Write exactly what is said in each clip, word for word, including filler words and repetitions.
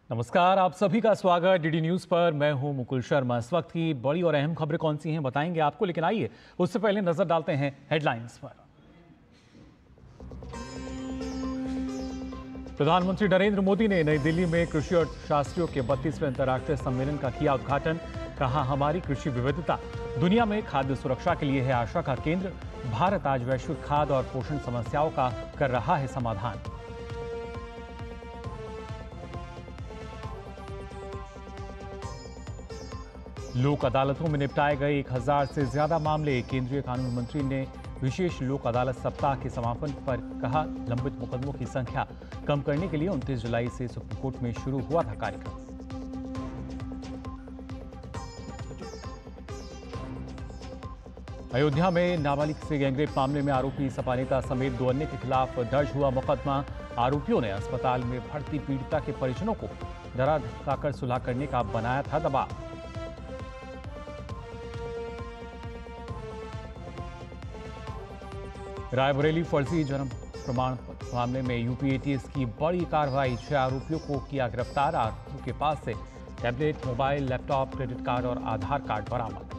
नमस्कार, आप सभी का स्वागत डीडी न्यूज पर। मैं हूं मुकुल शर्मा। इस वक्त की बड़ी और अहम खबरें कौन सी हैं बताएंगे आपको, लेकिन आइए उससे पहले नजर डालते हैं हेडलाइंस पर। प्रधानमंत्री नरेंद्र मोदी ने नई दिल्ली में कृषि अर्थशास्त्रियों के बत्तीसवें अंतर्राष्ट्रीय सम्मेलन का किया उद्घाटन। कहा, हमारी कृषि विविधता दुनिया में खाद्य सुरक्षा के लिए है आशा का केंद्र। भारत आज वैश्विक खाद्य और पोषण समस्याओं का कर रहा है समाधान। लोक अदालतों में निपटाए गए एक हजार से ज्यादा मामले। केंद्रीय कानून मंत्री ने विशेष लोक अदालत सप्ताह के समापन पर कहा, लंबित मुकदमों की संख्या कम करने के लिए उनतीस जुलाई से सुप्रीम कोर्ट में शुरू हुआ था कार्यक्रम। अयोध्या में नाबालिग से गैंगरेप मामले में आरोपी सपा नेता समेत दो अन्य के खिलाफ दर्ज हुआ मुकदमा। आरोपियों ने अस्पताल में भर्ती पीड़िता के परिजनों को डरा धमकाकर सुलह करने का बनाया था दबाव। रायबरेली फर्जी जन्म प्रमाण पत्र मामले में यूपी एटीएस की बड़ी कार्रवाई। छह आरोपियों को किया गिरफ्तार। आरोपियों के पास से tablet, mobile, laptop, credit card और आधार कार्ड बरामद।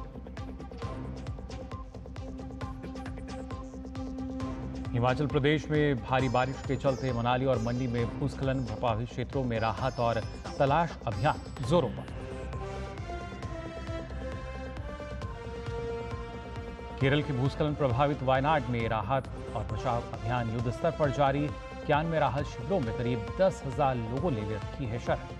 हिमाचल प्रदेश में भारी बारिश के चलते मनाली और मंडी में भूस्खलन प्रभावित क्षेत्रों में राहत और तलाश अभियान जोरों पर। केरल के भूस्खलन प्रभावित वायनाड में राहत और बचाव अभियान युद्ध स्तर पर जारी। इक्यानवे राहत शिविरों में करीब दस हजार लोगों ने रखी है शरण।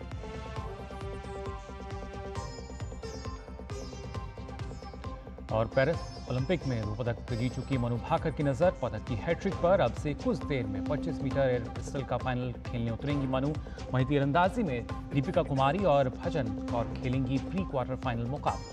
और पेरिस ओलंपिक में दो पदक जीत चुकी मनु भाकर की नजर पदक की हैट्रिक पर। अब से कुछ देर में पच्चीस मीटर एयर पिस्टल का फाइनल खेलने उतरेंगी मनु। वहीं तीरंदाजी में दीपिका कुमारी और भजन और खेलेंगी प्री क्वार्टर फाइनल मुकाबला।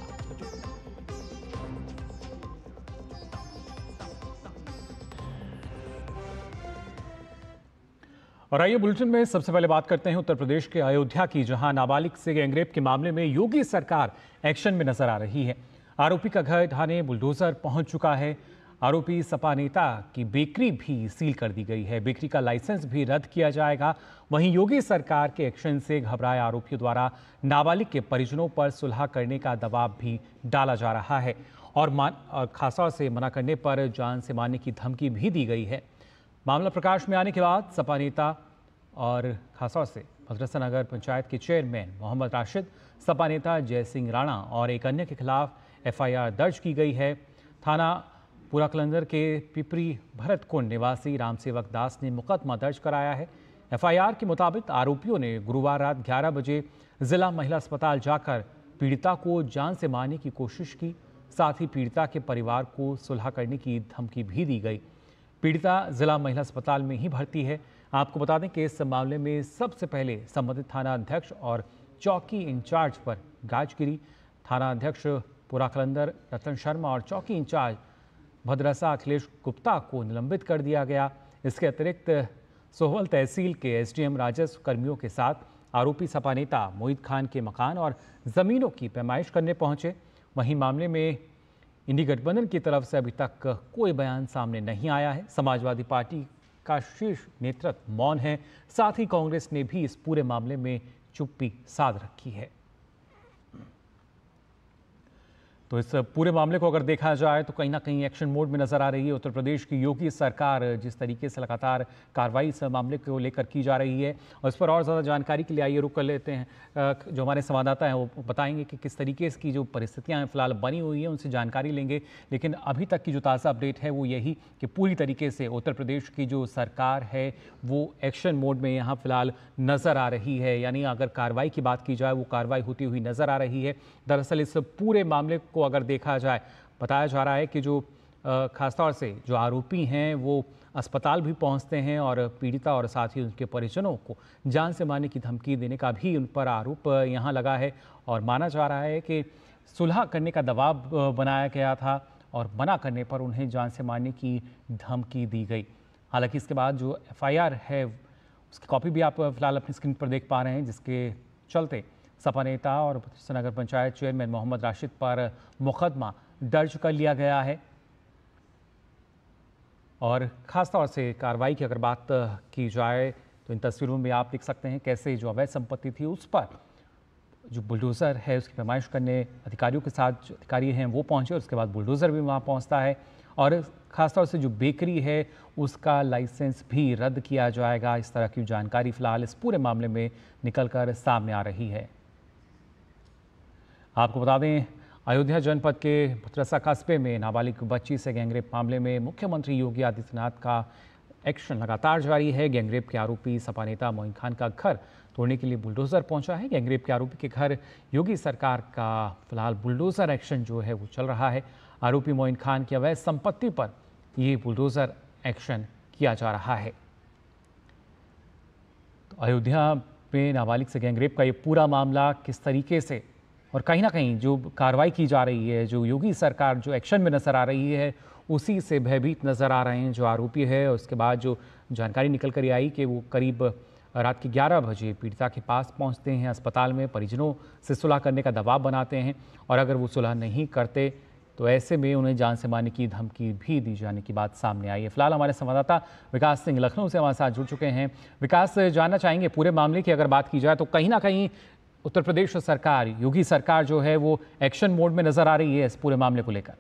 और आइए बुलेटिन में सबसे पहले बात करते हैं उत्तर प्रदेश के अयोध्या की, जहां नाबालिग से गैंगरेप के मामले में योगी सरकार एक्शन में नजर आ रही है। आरोपी का घर ढाने बुलडोजर पहुंच चुका है। आरोपी सपा नेता की बेकरी भी सील कर दी गई है। बेकरी का लाइसेंस भी रद्द किया जाएगा। वहीं योगी सरकार के एक्शन से घबराए आरोपियों द्वारा नाबालिग के परिजनों पर सुलह करने का दबाव भी डाला जा रहा है और, और खासा से मना करने पर जान से मारने की धमकी भी दी गई है। मामला प्रकाश में आने के बाद सपा नेता और खासतौर से भद्रसा नगर पंचायत के चेयरमैन मोहम्मद राशिद, सपा नेता जय सिंह राणा और एक अन्य के खिलाफ एफआईआर दर्ज की गई है। थाना पुराकलंदर के पिपरी भरतकुंड निवासी रामसेवक दास ने मुकदमा दर्ज कराया है। एफआईआर के मुताबिक आरोपियों ने गुरुवार रात ग्यारह बजे जिला महिला अस्पताल जाकर पीड़िता को जान से मारने की कोशिश की। साथ ही पीड़िता के परिवार को सुलह करने की धमकी भी दी गई। पीड़िता जिला महिला अस्पताल में ही भर्ती है। आपको बता दें कि इस मामले में सबसे पहले संबंधित थाना अध्यक्ष और चौकी इंचार्ज पर गाज गिरी। थाना अध्यक्ष पुराकलंदर रतन शर्मा और चौकी इंचार्ज भद्रसा अखिलेश गुप्ता को निलंबित कर दिया गया। इसके अतिरिक्त सोहवल तहसील के एसडीएम राजस्व कर्मियों के साथ आरोपी सपा नेता मोहित खान के मकान और जमीनों की पैमाइश करने पहुंचे। वहीं मामले में इंडी गठबंधन की तरफ से अभी तक कोई बयान सामने नहीं आया है। समाजवादी पार्टी का शीर्ष नेतृत्व मौन है। साथ ही कांग्रेस ने भी इस पूरे मामले में चुप्पी साध रखी है। तो इस पूरे मामले को अगर देखा जाए तो कहीं ना कहीं एक्शन मोड में नजर आ रही है उत्तर प्रदेश की योगी सरकार। जिस तरीके से लगातार कार्रवाई इस मामले को लेकर की जा रही है, और इस पर और ज़्यादा जानकारी के लिए आइए रुक कर लेते हैं। जो हमारे संवाददाता हैं वो बताएंगे कि किस तरीके की जो परिस्थितियां हैं फिलहाल बनी हुई हैं, उनसे जानकारी लेंगे। लेकिन अभी तक की जो ताज़ा अपडेट है वो यही कि पूरी तरीके से उत्तर प्रदेश की जो सरकार है वो एक्शन मोड में यहाँ फिलहाल नज़र आ रही है। यानी अगर कार्रवाई की बात की जाए वो कार्रवाई होती हुई नज़र आ रही है। दरअसल इस पूरे मामले को अगर देखा जाए, बताया जा रहा है कि जो खासतौर से जो आरोपी हैं वो अस्पताल भी पहुंचते हैं और पीड़िता और साथ ही उनके परिजनों को जान से मारने की धमकी देने का भी उन पर आरोप यहां लगा है। और माना जा रहा है कि सुलह करने का दबाव बनाया गया था और मना करने पर उन्हें जान से मारने की धमकी दी गई। हालांकि इसके बाद जो एफआईआर है उसकी कॉपी भी आप फिलहाल अपनी स्क्रीन पर देख पा रहे हैं, जिसके चलते सपा नेता और नगर पंचायत चेयरमैन मोहम्मद राशिद पर मुकदमा दर्ज कर लिया गया है। और ख़ास तौर से कार्रवाई की अगर बात की जाए तो इन तस्वीरों में आप देख सकते हैं कैसे जो अवैध संपत्ति थी उस पर जो बुलडोज़र है उसकी पैमाइश करने अधिकारियों के साथ जो अधिकारी हैं वो पहुंचे और उसके बाद बुलडोज़र भी वहां पहुंचता है और ख़ासतौर से जो बेकरी है उसका लाइसेंस भी रद्द किया जाएगा। इस तरह की जानकारी फिलहाल इस पूरे मामले में निकलकर सामने आ रही है। आपको बता दें, अयोध्या जनपद के भुतरसा कस्बे में नाबालिग बच्ची से गैंगरेप मामले में मुख्यमंत्री योगी आदित्यनाथ का एक्शन लगातार जारी है। गैंगरेप के आरोपी सपा नेता मोइन खान का घर तोड़ने के लिए बुलडोज़र पहुंचा है। गैंगरेप के आरोपी के घर योगी सरकार का फिलहाल बुलडोज़र एक्शन जो है वो चल रहा है। आरोपी मोइन खान की अवैध संपत्ति पर ये बुलडोज़र एक्शन किया जा रहा है। तो अयोध्या में नाबालिग से गैंगरेप का ये पूरा मामला किस तरीके से और कहीं ना कहीं जो कार्रवाई की जा रही है, जो योगी सरकार जो एक्शन में नज़र आ रही है, उसी से भयभीत नज़र आ रहे हैं जो आरोपी है। उसके बाद जो जानकारी निकल कर आई कि वो करीब रात के ग्यारह बजे पीड़िता के पास पहुंचते हैं, अस्पताल में परिजनों से सुलह करने का दबाव बनाते हैं और अगर वो सुलह नहीं करते तो ऐसे में उन्हें जान से मारने की धमकी भी दी जाने की बात सामने आई है। फिलहाल हमारे संवाददाता विकास सिंह लखनऊ से हमारे साथ जुड़ चुके हैं। विकास, जानना चाहेंगे पूरे मामले की अगर बात की जाए तो कहीं ना कहीं उत्तर प्रदेश सरकार, योगी सरकार जो है वो एक्शन मोड में नजर आ रही है इस पूरे मामले को लेकर।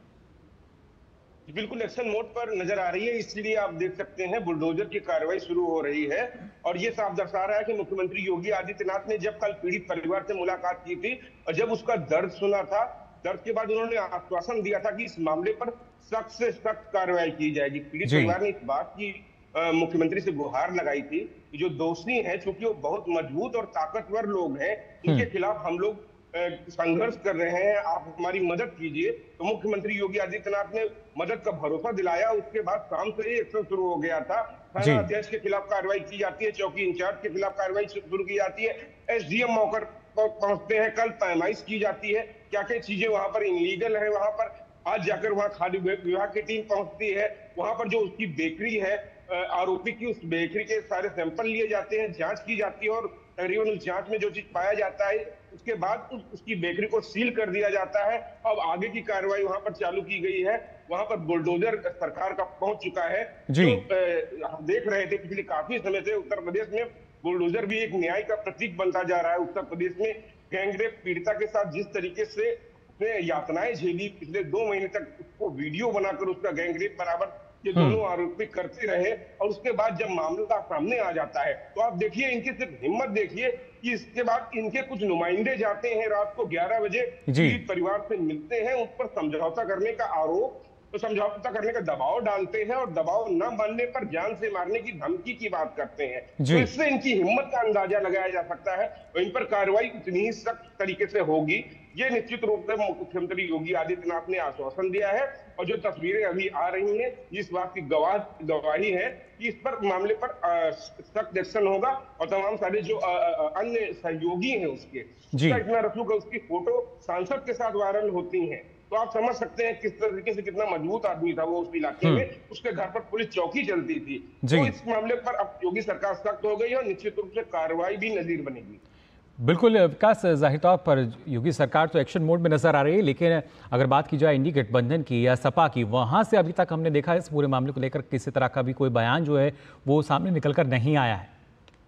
बिल्कुल एक्शन मोड पर नजर आ रही है, इसलिए आप देख सकते हैं बुलडोजर की कार्रवाई शुरू हो रही है और ये साफ दर्शा रहा है कि मुख्यमंत्री योगी आदित्यनाथ ने जब कल पीड़ित परिवार से मुलाकात की थी और जब उसका दर्द सुना था, दर्द के बाद उन्होंने आश्वासन दिया था कि इस मामले पर सख्त से सख्त कार्रवाई की जाएगी। पीड़ित परिवार ने इस बात की मुख्यमंत्री से गुहार लगाई थी कि जो दोषी हैं, चूंकि वो बहुत मजबूत और ताकतवर लोग हैं, इनके खिलाफ हम लोग संघर्ष कर रहे हैं, आप हमारी मदद कीजिए। तो मुख्यमंत्री योगी आदित्यनाथ ने मदद का भरोसा दिलाया। उसके बाद शाम से ही एक्शन शुरू हो गया था। थाना अध्यक्ष के खिलाफ कार्रवाई की जाती है, चौकी इंचार्ज के खिलाफ कार्रवाई शुरू की जाती है, एसडीएम मौके पर पहुंचते हैं, कल पैमाइश की जाती है क्या क्या चीजें वहां पर इनलीगल है। वहां पर आज जाकर वहां खाद्य विभाग की टीम पहुंचती है, वहां पर जो उसकी बेकरी है आरोपी की, उस बेकरी के सारे सैंपल लिए जाते हैं, जांच की जाती है और तकरीबन उस जांच में जो चीज पाया जाता है उसके बाद उस, उसकी बेकरी को सील कर दिया जाता है। अब आगे की कार्रवाई वहां पर चालू की गई है। वहां पर बुलडोजर सरकार का पहुंच चुका है। जो हम देख रहे थे पिछले काफी समय से उत्तर प्रदेश में बुलडोजर भी एक न्याय का प्रतीक बनता जा रहा है। उत्तर प्रदेश में गैंगरेप पीड़िता के साथ जिस तरीके से यातनाएं झेली, पिछले दो महीने तक उसको वीडियो बनाकर उसका गैंगरेप बराबर ये दोनों आरोपी करते रहे और उसके बाद जब मामला सामने आ जाता है तो आप देखिए इनकी सिर्फ हिम्मत देखिए कि इसके बाद इनके कुछ नुमाइंदे जाते हैं, रात को ग्यारह बजे पीड़ित परिवार से मिलते हैं, उस पर समझौता करने का आरोप तो समझौता करने का दबाव डालते हैं और दबाव न मानने पर जान से मारने की धमकी की बात करते हैं। तो इससे इनकी हिम्मत का अंदाजा लगाया जा सकता है और इन पर कार्रवाई उतनी ही सख्त तरीके से होगी, ये निश्चित रूप से मुख्यमंत्री योगी आदित्यनाथ ने आश्वासन दिया है। और जो तस्वीरें अभी आ रही हैं इस बात की गवाह गवाही है कि इस पर मामले पर सख्त एक्शन होगा और तमाम सारे जो अन्य सहयोगी हैं उसके इतना रसूख उसकी फोटो सांसद के साथ वायरल होती हैं, तो आप समझ सकते हैं किस तरीके से कितना मजबूत आदमी था वो उस इलाके में। उसके घर पर पुलिस चौकी चलती थी। तो इस मामले पर अब योगी सरकार सख्त हो गई और निश्चित रूप से कार्रवाई भी नजीर बनेगी। बिल्कुल विकास, जाहिर तौर पर योगी सरकार तो एक्शन मोड में नजर आ रही है, लेकिन अगर बात की जाए इंडी गठबंधन की या सपा की, वहां से अभी तक हमने देखा इस पूरे मामले को लेकर किसी तरह का भी कोई बयान जो है वो सामने निकलकर नहीं आया है।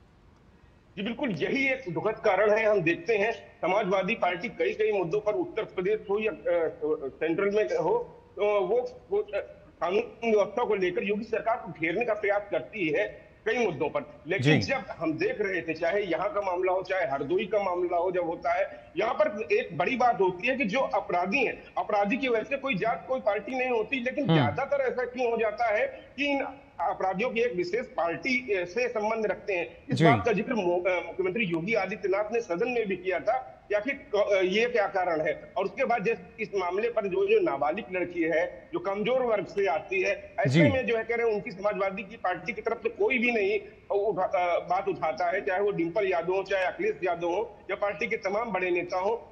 जी बिल्कुल, यही एक दुखद कारण है। हम देखते हैं समाजवादी पार्टी कई कई मुद्दों पर उत्तर प्रदेश हो या सेंट्रल में हो तो वो, वो कानून व्यवस्था को लेकर योगी सरकार को घेरने का प्रयास करती है कई मुद्दों पर। लेकिन जब हम देख रहे थे, चाहे यहाँ का मामला हो चाहे हरदोई का मामला हो, जब होता है यहाँ पर एक बड़ी बात होती है कि जो अपराधी हैं, अपराधी की वजह से कोई जात कोई पार्टी नहीं होती, लेकिन ज्यादातर ऐसा क्यों हो जाता है कि इन अपराधियों की एक विशेष पार्टी से संबंध रखते हैं। इस बात का जिक्र मुख्यमंत्री योगी आदित्यनाथ ने सदन में भी किया था कि आखिर ये क्या कारण है। और उसके बाद जैसे इस मामले पर जो जो नाबालिग लड़की है जो कमजोर वर्ग से आती है, ऐसे में जो है कह रहे हैं उनकी समाजवादी की पार्टी की तरफ से कोई भी नहीं उठा, बात उठाता है, चाहे वो डिंपल यादव हो चाहे अखिलेश यादव हो या पार्टी के तमाम बड़े नेता हो।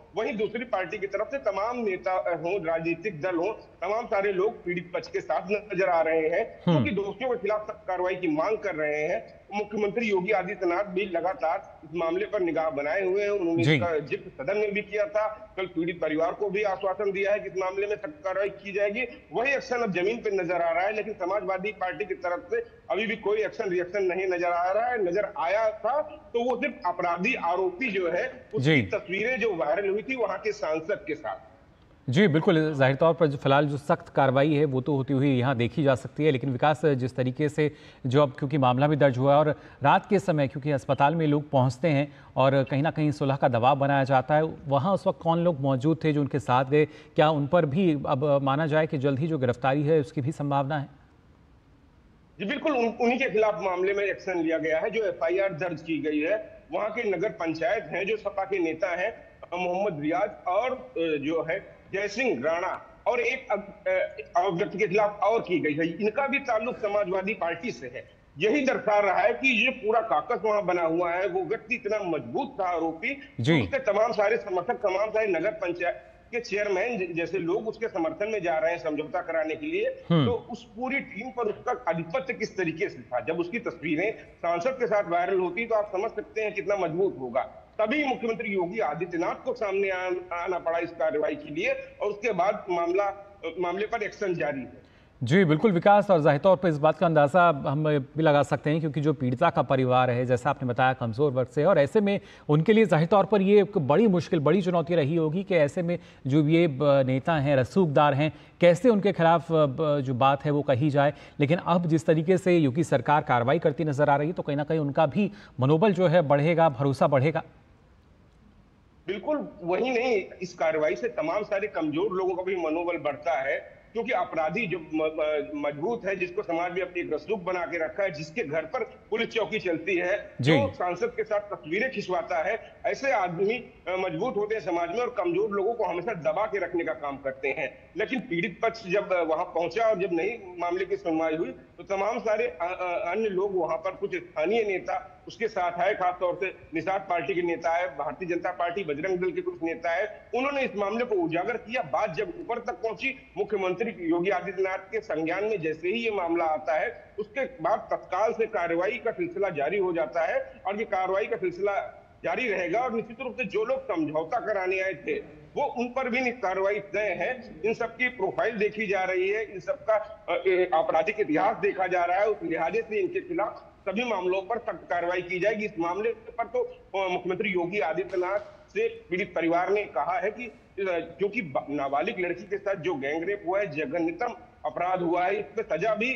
वहीं दूसरी पार्टी की तरफ से तमाम नेता हो, राजनीतिक दल हो, तमाम सारे लोग पीड़ित पक्ष के साथ नजर आ रहे हैं, क्योंकि दोषियों के खिलाफ सख्त कार्रवाई की मांग कर रहे हैं। मुख्यमंत्री योगी आदित्यनाथ भी लगातार इस मामले पर निगाह बनाए हुए हैं। उन्होंने इसका जिक्र सदन में भी किया था, कल पीड़ित परिवार को भी आश्वासन दिया है कि इस मामले में सख्त कार्रवाई की जाएगी। वही एक्शन अब जमीन पर नजर आ रहा है, लेकिन समाजवादी पार्टी की तरफ से अभी भी कोई एक्शन रिएक्शन नहीं नजर आ रहा है। नजर आया था तो वो सिर्फ अपराधी आरोपी जो है उसकी तस्वीरें जो वायरल हुई थी वहां के सांसद के साथ। जी बिल्कुल, जाहिर तौर पर फिलहाल जो सख्त कार्रवाई है वो तो होती हुई यहाँ देखी जा सकती है, लेकिन विकास जिस तरीके से जो अब क्योंकि मामला भी दर्ज हुआ है और रात के समय क्योंकि अस्पताल में लोग पहुँचते हैं और कहीं ना कहीं सुलह का दबाव बनाया जाता है, वहाँ उस वक्त कौन लोग मौजूद थे जो उनके साथ गए? क्या उन पर भी अब माना जाए कि जल्द ही जो गिरफ्तारी है उसकी भी संभावना है? जी बिल्कुल, उन, उन्हीं के खिलाफ मामले में एक्शन लिया गया है। जो एफ आई आर दर्ज की गई है वहाँ के नगर पंचायत हैं, जो सपा के नेता हैं मोहम्मद रियाज और जो है जयसिंह राणा और एक व्यक्ति के खिलाफ और की गई है। इनका भी ताल्लुक समाजवादी पार्टी से है। यही दर्शा रहा है कि ये पूरा काकस वहां बना हुआ है। वो व्यक्ति इतना मजबूत था आरोपी, उसके तमाम सारे समर्थक, तमाम सारे नगर पंचायत के चेयरमैन जैसे लोग उसके समर्थन में जा रहे हैं समझौता कराने के लिए। तो उस पूरी टीम पर उसका आधिपत्य किस तरीके से था। जब उसकी तस्वीरें सांसद के साथ वायरल होती तो आप समझ सकते हैं कितना मजबूत होगा। तभी मुख्यमंत्री योगी आदित्यनाथ को सामने आना पड़ा इस कार्रवाई के लिए और उसके बाद मामला मामले पर एक्शन जारी है। जी बिल्कुल विकास, और जाहिर तौर पर इस बात का अंदाज़ा हम भी लगा सकते हैं क्योंकि जो पीड़िता का परिवार है, जैसा आपने बताया, कमज़ोर वर्ग से, और ऐसे में उनके लिए जाहिर तौर पर ये एक बड़ी मुश्किल, बड़ी चुनौती रही होगी कि ऐसे में जो ये नेता हैं, रसूखदार हैं, कैसे उनके खिलाफ जो बात है वो कही जाए। लेकिन अब जिस तरीके से योगी सरकार कार्रवाई करती नजर आ रही है तो कहीं ना कहीं उनका भी मनोबल जो है बढ़ेगा, भरोसा बढ़ेगा। बिल्कुल, वही नहीं, इस कार्रवाई से तमाम सारे कमजोर लोगों का भी मनोबल बढ़ता है, क्योंकि अपराधी जो मजबूत है, जिसको समाज में अपनी एक रसूख बना के रखा है, जिसके घर पर पुलिस चौकी चलती है, जो सांसद के साथ तस्वीरें खिंचवाता है, ऐसे आदमी मजबूत होते हैं समाज में और कमजोर लोगों को हमेशा दबा के रखने का काम करते हैं। लेकिन पीड़ित पक्ष जब वहां पहुंचा और जब नई मामले की सुनवाई हुई तो तमाम सारे अन्य लोग वहां पर, कुछ स्थानीय नेता उसके साथ आए, खासतौर से निषाद पार्टी के नेता है, भारतीय जनता पार्टी, बजरंग दल के कुछ नेता है, उन्होंने इस मामले को उजागर किया। बात जब ऊपर तक पहुंची, मुख्यमंत्री योगी आदित्यनाथ के संज्ञान में जैसे ही ये मामला आता है, उसके बाद तत्काल से कार्रवाई का सिलसिला जारी हो जाता है और ये कार्रवाई का सिलसिला जारी रहेगा। और निश्चित रूप से जो लोग समझौता कराने आए थे वो उन पर भी कार्रवाई तय है। इन सबकी प्रोफाइल देखी जा रही है, इन सबका आपराधिक इतिहास देखा जा रहा है। उस लिहाजे से इनके खिलाफ सभी मामलों पर सख्त कार्रवाई की जाएगी। इस मामले पर तो मुख्यमंत्री योगी आदित्यनाथ से पीड़ित परिवार ने कहा है कि क्योंकि नाबालिग लड़की के साथ जो गैंगरेप हुआ है, जघन्यतम अपराध हुआ है, इस पर सजा भी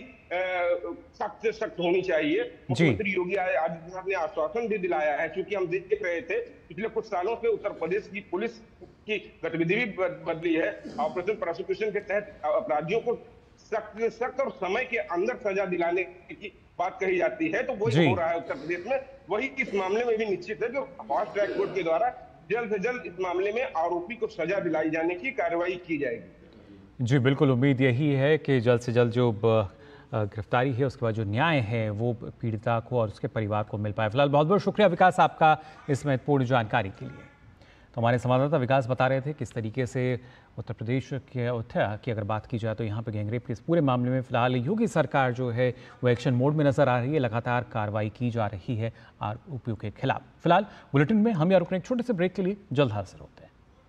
सख्त से सख्त होनी चाहिए। मुख्यमंत्री योगी आदित्यनाथ ने आश्वासन भी दिलाया है, क्योंकि हम देख रहे थे पिछले कुछ सालों से उत्तर प्रदेश की पुलिस की गतिविधि भी बदली है। ऑपरेशन प्रोसिक्यूशन के तहत अपराधियों को सख्त से सख्त और समय के अंदर सजा दिलाने की बात कही जाती है, तो वही हो रहा है उत्तर प्रदेश में। वही इस मामले में भी निश्चित है कि फास्ट ट्रैक कोर्ट के द्वारा जल्द से जल्द इस मामले में आरोपी को सजा दिलाई जाने की कार्रवाई की जाएगी। जी बिल्कुल, उम्मीद यही है कि जल्द से जल्द जो गिरफ्तारी है उसके बाद जो न्याय है वो पीड़िता को और उसके परिवार को मिल पाए। फिलहाल बहुत बहुत शुक्रिया विकास आपका इस महत्वपूर्ण जानकारी के लिए। तो हमारे संवाददाता विकास बता रहे थे किस तरीके से उत्तर प्रदेश के अयोध्या की अगर बात की जाए तो यहाँ पर गैंगरेप के इस पूरे मामले में फिलहाल योगी सरकार जो है वो एक्शन मोड में नजर आ रही है। लगातार कार्रवाई की जा रही है आरोपियों के खिलाफ। फिलहाल बुलेटिन में हम यहाँ रुकने एक छोटे से ब्रेक के लिए जल्द हाजिर होते हैं।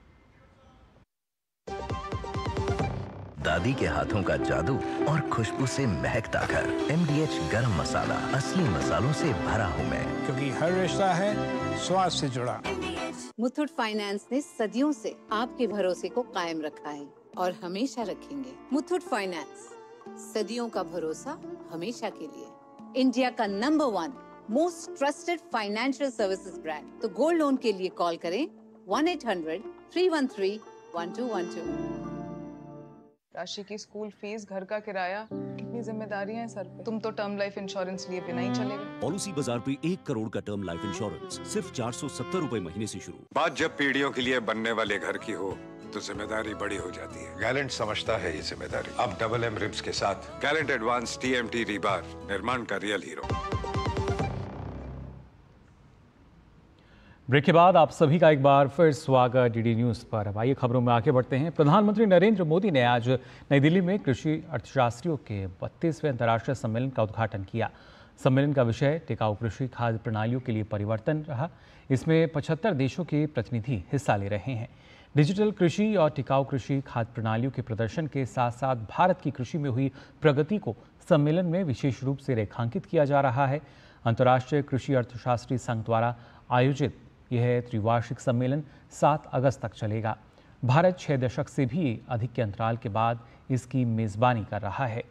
दादी के हाथों का जादू और खुशबू से महकता घर। एम डी एच गरम मसाला, असली मसालों से भरा हूँ मैं, क्योंकि हर रिश्ता है स्वाद से जुड़ा। मुथूट फाइनेंस ने सदियों से आपके भरोसे को कायम रखा है और हमेशा रखेंगे। मुथूट फाइनेंस, सदियों का भरोसा हमेशा के लिए। इंडिया का number one most trusted financial services brand. तो गोल्ड लोन के लिए कॉल करें one eight hundred three one three one two one two. राशि की स्कूल फीस, घर का किराया, कितनी जिम्मेदारियां हैं सर पे। तुम तो टर्म लाइफ इंश्योरेंस लिए बिना ही चले गए। पॉलिसी बाजार पे एक करोड़ का टर्म लाइफ इंश्योरेंस सिर्फ चार सौ सत्तर रूपए महीने से शुरू। बात जब पीढ़ियों के लिए बनने वाले घर की हो तो जिम्मेदारी बड़ी हो जाती है। गैलेंट समझता है ये जिम्मेदारी। अब डबल एम रिब्स के साथ gallant advance T M T rebar, निर्माण का रियल हीरो। ब्रेक के बाद आप सभी का एक बार फिर स्वागत डीडी न्यूज़ पर। अब आइए खबरों में आगे बढ़ते हैं। प्रधानमंत्री नरेंद्र मोदी ने आज नई दिल्ली में कृषि अर्थशास्त्रियों के बत्तीसवें अंतर्राष्ट्रीय सम्मेलन का उद्घाटन किया। सम्मेलन का विषय टिकाऊ कृषि खाद्य प्रणालियों के लिए परिवर्तन रहा। इसमें पचहत्तर देशों के प्रतिनिधि हिस्सा ले रहे हैं। डिजिटल कृषि और टिकाऊ कृषि खाद्य प्रणालियों के प्रदर्शन के साथ साथ भारत की कृषि में हुई प्रगति को सम्मेलन में विशेष रूप से रेखांकित किया जा रहा है। अंतर्राष्ट्रीय कृषि अर्थशास्त्री संघ द्वारा आयोजित यह त्रिवार्षिक सम्मेलन सात अगस्त तक चलेगा। भारत छह दशक से भी अधिक के अंतराल के बाद इसकी मेजबानी कर रहा है।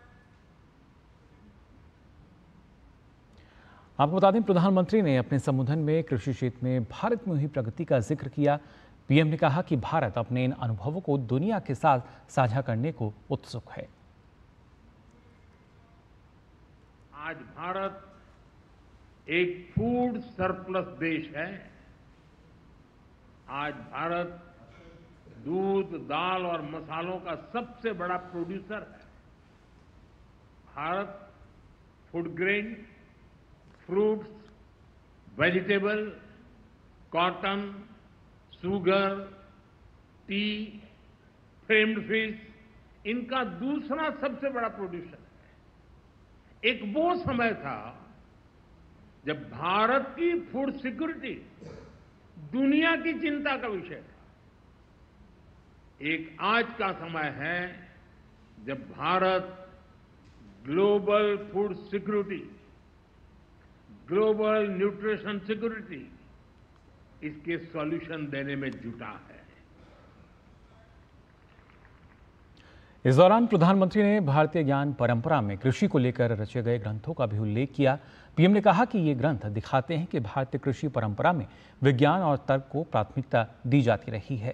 आपको बता दें, प्रधानमंत्री ने अपने संबोधन में कृषि क्षेत्र में भारत में हुई प्रगति का जिक्र किया। पीएम ने कहा कि भारत अपने इन अनुभवों को दुनिया के साथ साझा करने को उत्सुक है। आज भारत एक फूड सरप्लस देश है। आज भारत दूध, दाल और मसालों का सबसे बड़ा प्रोड्यूसर है। Bharat food grain, fruits, vegetable, cotton, sugar, tea, farmed fish, इनका दूसरा सबसे बड़ा प्रोड्यूसर है। एक वो समय था जब भारत की फूड सिक्योरिटी दुनिया की चिंता का विषय था। एक आज का समय है जब Bharat global food security, global nutrition security, इसके सॉल्यूशन देने में जुटा है। इस दौरान प्रधानमंत्री ने भारतीय ज्ञान परंपरा में कृषि को लेकर रचे गए ग्रंथों का भी उल्लेख किया। पीएम ने कहा कि ये ग्रंथ दिखाते हैं कि भारतीय कृषि परंपरा में विज्ञान और तर्क को प्राथमिकता दी जाती रही है।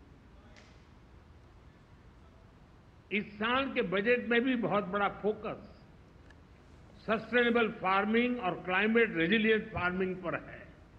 इस साल के बजट में भी बहुत बड़ा फोकस सस्टेनेबल फार्मिंग और क्लाइमेट रेजिलिएंट फार्मिंग पर है।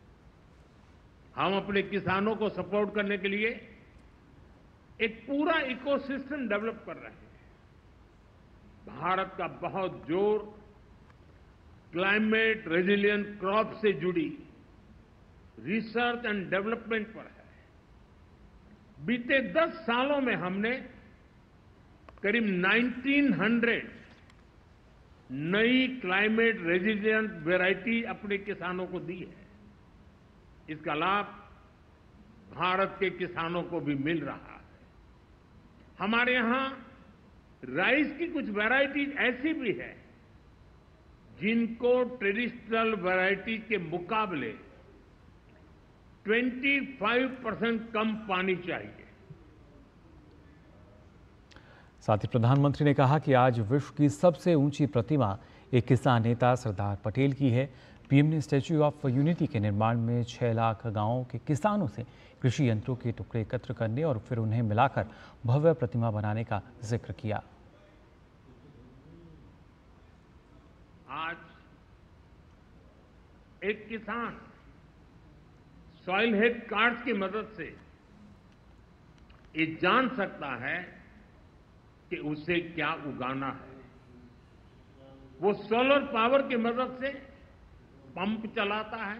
हम अपने किसानों को सपोर्ट करने के लिए एक पूरा इकोसिस्टम डेवलप कर रहे हैं। भारत का बहुत जोर क्लाइमेट रेजिलिएंट क्रॉप से जुड़ी रिसर्च एंड डेवलपमेंट पर है। बीते दस सालों में हमने करीब उन्नीस सौ नई क्लाइमेट रेजिलिएंट वैरायटी अपने किसानों को दी है। इसका लाभ भारत के किसानों को भी मिल रहा है। हमारे यहां राइस की कुछ वैरायटीज ऐसी भी है जिनको ट्रेडिशनल वैरायटी के मुकाबले पच्चीस परसेंट कम पानी चाहिए। साथ ही प्रधानमंत्री ने कहा कि आज विश्व की सबसे ऊंची प्रतिमा एक किसान नेता सरदार पटेल की है। पीएम ने स्टैच्यू ऑफ यूनिटी के निर्माण में छह लाख गांवों के किसानों से कृषि यंत्रों के टुकड़े एकत्र करने और फिर उन्हें मिलाकर भव्य प्रतिमा बनाने का जिक्र किया। आज एक किसान सॉइल हेल्थ कार्ड्स की मदद से ये जान सकता है कि उसे क्या उगाना है। वो सोलर पावर की मदद से पंप चलाता है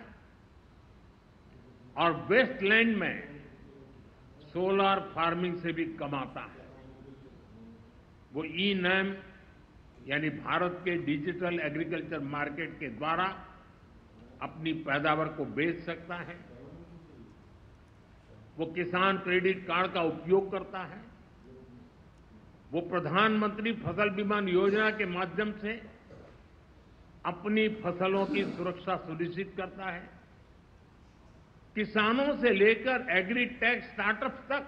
और वेस्टलैंड में सोलर फार्मिंग से भी कमाता है। वो ई नैम यानी भारत के डिजिटल एग्रीकल्चर मार्केट के द्वारा अपनी पैदावार को बेच सकता है। वो किसान क्रेडिट कार्ड का उपयोग करता है। वो प्रधानमंत्री फसल बीमा योजना के माध्यम से अपनी फसलों की सुरक्षा सुनिश्चित करता है। किसानों से लेकर एग्री टेक स्टार्टअप तक,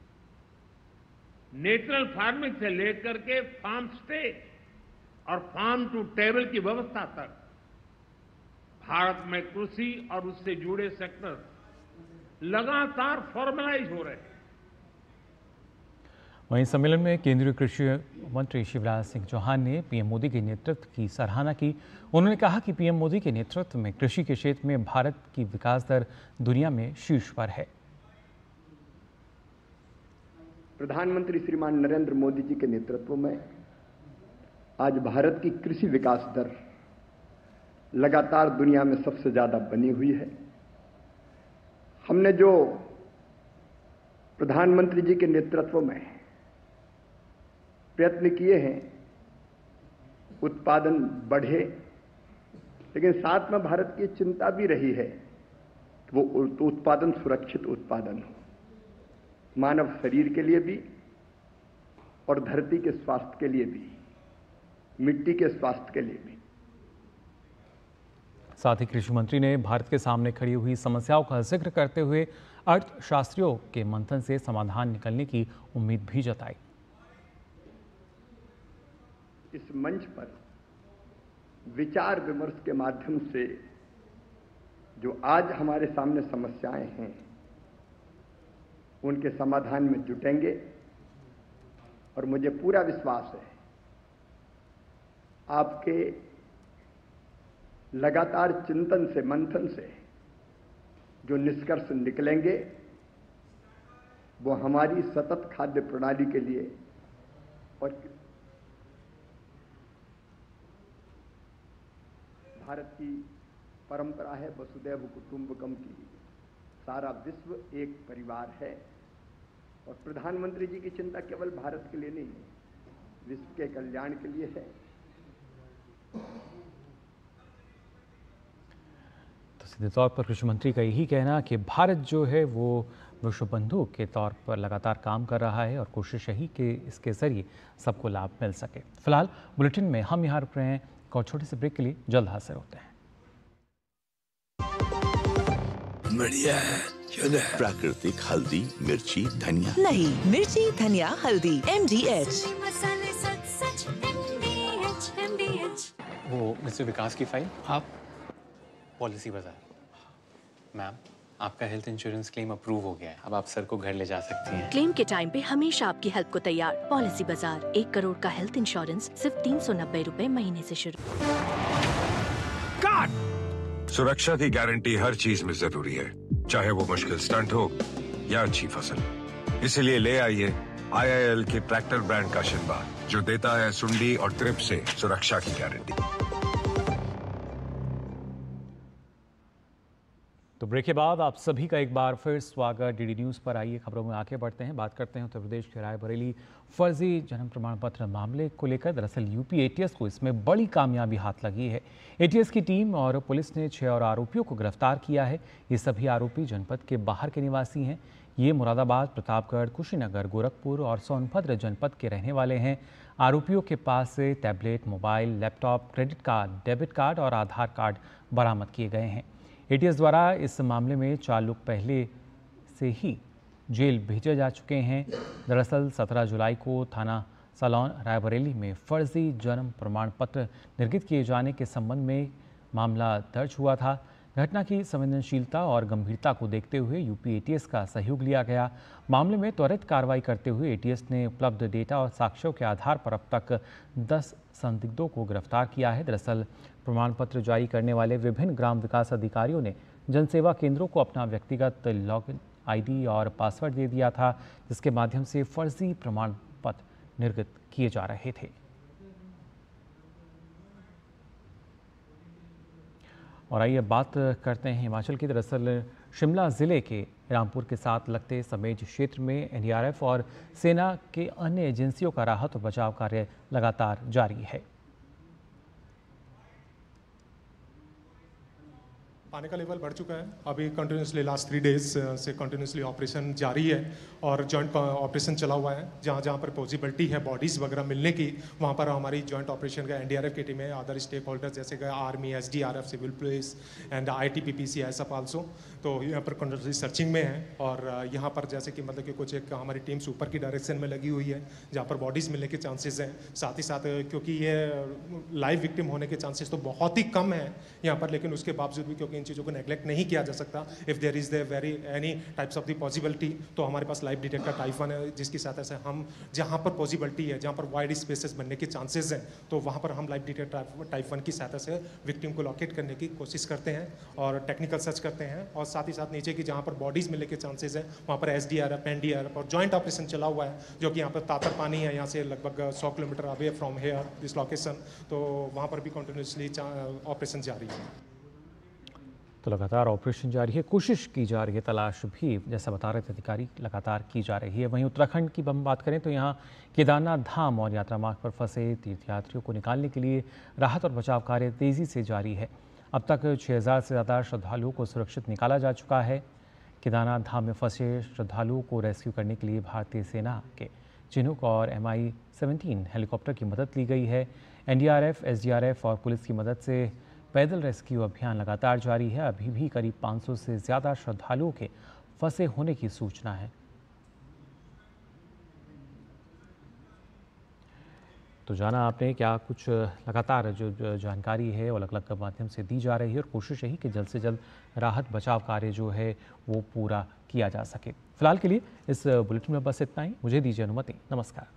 नेचुरल फार्मिंग से लेकर के फार्म स्टे और फार्म टू टेबल की व्यवस्था तक भारत में कृषि और उससे जुड़े सेक्टर लगातार फॉर्मलाइज हो रहे हैं। वहीं सम्मेलन में केंद्रीय कृषि मंत्री शिवराज सिंह चौहान ने पीएम मोदी के नेतृत्व की सराहना की। उन्होंने कहा कि पीएम मोदी के नेतृत्व में कृषि के क्षेत्र में भारत की विकास दर दुनिया में शीर्ष पर है। प्रधानमंत्री श्रीमान नरेंद्र मोदी जी के नेतृत्व में आज भारत की कृषि विकास दर लगातार दुनिया में सबसे ज्यादा बनी हुई है। हमने जो प्रधानमंत्री जी के नेतृत्व में प्रयत्न किए हैं, उत्पादन बढ़े, लेकिन साथ में भारत की चिंता भी रही है कि वो उत्पादन सुरक्षित उत्पादन हो, मानव शरीर के लिए भी और धरती के स्वास्थ्य के लिए भी, मिट्टी के स्वास्थ्य के लिए भी। साथ ही कृषि मंत्री ने भारत के सामने खड़ी हुई समस्याओं का जिक्र करते हुए अर्थशास्त्रियों के मंथन से समाधान निकलने की उम्मीद भी जताई। इस मंच पर विचार विमर्श के माध्यम से जो आज हमारे सामने समस्याएं हैं, उनके समाधान में जुटेंगे और मुझे पूरा विश्वास है आपके लगातार चिंतन से, मंथन से जो निष्कर्ष निकलेंगे वो हमारी सतत खाद्य प्रणाली के लिए और भारत की परंपरा है वसुदैव कुटुंबकम की, सारा विश्व एक परिवार है और प्रधानमंत्री जी की चिंता केवल भारत के लिए नहीं है, विश्व के कल्याण के लिए है। तो सीधे तौर पर कृषि मंत्री का यही कहना कि भारत जो है वो विश्व बंधु के तौर पर लगातार काम कर रहा है और कोशिश यही कि इसके जरिए सबको लाभ मिल सके। फिलहाल बुलेटिन में हम यहाँ रुक रहे हैं, और छोटे से ब्रेक के लिए जल्द हाजिर होते हैं। बढ़िया है, प्राकृतिक हल्दी, मिर्ची, धनिया नहीं, मिर्ची, धनिया, हल्दी, एम डी एच। वो मिस्टर विकास की फाइल आप पॉलिसी बाजार। मैम, आपका हेल्थ इंश्योरेंस क्लेम अप्रूव हो गया है, अब आप सर को घर ले जा सकती हैं। क्लेम के टाइम पे हमेशा आपकी हेल्प को तैयार। पॉलिसी बाजार, एक करोड़ का हेल्थ इंश्योरेंस सिर्फ तीन सौ नब्बे रूपए महीने से शुरू। सुरक्षा की गारंटी हर चीज में जरूरी है, चाहे वो मुश्किल स्टंट हो या अच्छी फसल। इसलिए ले आइए आई आई एल के ट्रैक्टर ब्रांड का शिनबा, जो देता है सुंडी और ट्रिप से सुरक्षा की गारंटी। तो ब्रेक के बाद आप सभी का एक बार फिर स्वागत डीडी न्यूज़ पर। आइए खबरों में आगे बढ़ते हैं, बात करते हैं उत्तर प्रदेश के रायबरेली फर्जी जन्म प्रमाण पत्र मामले को लेकर। दरअसल यूपी एटीएस को इसमें बड़ी कामयाबी हाथ लगी है। एटीएस की टीम और पुलिस ने छह और आरोपियों को गिरफ्तार किया है। ये सभी आरोपी जनपद के बाहर के निवासी हैं। ये मुरादाबाद, प्रतापगढ़, कुशीनगर, गोरखपुर और सोनभद्र जनपद के रहने वाले हैं। आरोपियों के पास से tablet, mobile, laptop, credit card, debit card और आधार कार्ड बरामद किए गए हैं। एटीएस द्वारा इस मामले में चार लोग पहले से ही जेल भेजे जा चुके हैं। दरअसल सत्रह जुलाई को थाना सलौन रायबरेली में फर्जी जन्म प्रमाण पत्र निर्गत किए जाने के संबंध में मामला दर्ज हुआ था। घटना की संवेदनशीलता और गंभीरता को देखते हुए यूपी एटीएस का सहयोग लिया गया। मामले में त्वरित कार्रवाई करते हुए एटीएस ने उपलब्ध डेटा और साक्ष्यों के आधार पर अब तक दस संदिग्धों को गिरफ्तार किया है। दरअसल प्रमाण पत्र जारी करने वाले विभिन्न ग्राम विकास अधिकारियों ने जनसेवा केंद्रों को अपना व्यक्तिगत लॉगिन आईडी और पासवर्ड दे दिया था, जिसके माध्यम से फर्जी प्रमाण पत्र निर्गत किए जा रहे थे। और आइए बात करते हैं हिमाचल की। दरअसल शिमला ज़िले के रामपुर के साथ लगते समेज क्षेत्र में एन डी आर एफ और सेना के अन्य एजेंसियों का राहत और बचाव कार्य लगातार जारी है। पानी का लेवल बढ़ चुका है। अभी कंटिन्यूसली लास्ट थ्री डेज से कंटिन्यूसली ऑपरेशन जारी है और जॉइंट ऑपरेशन चला हुआ है। जहाँ जहाँ पर पॉसिबिलिटी है बॉडीज़ वगैरह मिलने की, वहाँ पर हमारी जॉइंट ऑपरेशन का एन डी आर एफ की टीम है, अदर स्टेक होल्डर्स जैसे कि army, S D R F, civil police and I T P P C S F also, तो यहाँ पर कंटिन्यूसली सर्चिंग में है। और यहाँ पर जैसे कि मतलब कि कुछ एक हमारी टीम्स ऊपर की डायरेक्शन में लगी हुई है, जहाँ पर बॉडीज़ मिलने के चांसेस हैं। साथ ही साथ क्योंकि ये लाइव विक्टिम होने के चांसेस तो बहुत ही कम है यहाँ पर, लेकिन उसके बावजूद भी क्योंकि इन चीज़ों को नेग्लेक्ट नहीं किया जा सकता, if there is there very any types of the possibility, तो हमारे पास लाइव डिटेक्टर टाइप वन है, जिसकी सहायता से हम जहाँ पर पॉसिबिलिटी है, जहाँ पर वाइड स्पेसेस बनने के चांसेस हैं, तो वहाँ पर हम लाइव डिटेक्टर टाइप वन की सहायता से विक्टिम को लोकेट करने की कोशिश करते हैं और टेक्निकल सर्च करते हैं। और साथ ही साथ नीचे की जहाँ पर बॉडीज़ मिलने के चांसेस हैं, वहाँ पर S D R F, N D R F और जॉइंट ऑपरेशन चला हुआ है, जो कि यहाँ पर तातर पानी है, यहाँ से लगभग सौ kilometre away from here this location, तो वहाँ पर भी कंटिन्यूसली ऑपरेशन जारी है। तो लगातार ऑपरेशन जारी है, कोशिश की जा रही है, तलाश भी जैसा बता रहे थे अधिकारी लगातार की जा रही है। वहीं उत्तराखंड की हम बात करें तो यहाँ केदारनाथ धाम और यात्रा मार्ग पर फंसे तीर्थयात्रियों को निकालने के लिए राहत और बचाव कार्य तेजी से जारी है। अब तक छः हज़ार से ज़्यादा श्रद्धालुओं को सुरक्षित निकाला जा चुका है। केदारनाथ धाम में फंसे श्रद्धालुओं को रेस्क्यू करने के लिए भारतीय सेना के चिनूक और एम आई सेवनटीन हेलीकॉप्टर की मदद ली गई है। N D R F, S D R F और पुलिस की मदद से पैदल रेस्क्यू अभियान लगातार जारी है। अभी भी करीब पाँच सौ से ज़्यादा श्रद्धालुओं के फंसे होने की सूचना है। तो जाना आपने क्या कुछ लगातार जो जानकारी है वो अलग अलग माध्यम से दी जा रही है और कोशिश यही कि जल्द से जल्द राहत बचाव कार्य जो है वो पूरा किया जा सके। फिलहाल के लिए इस बुलेटिन में बस इतना ही। मुझे दीजिए अनुमति। नमस्कार।